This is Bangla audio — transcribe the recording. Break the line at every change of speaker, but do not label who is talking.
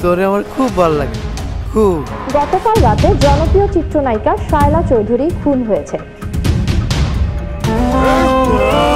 তোরে আমার খুব ভালো লাগে, খুব।
গতকাল রাতে জনপ্রিয় চিত্রনায়িকা শায়লা চৌধুরী খুন হয়েছে।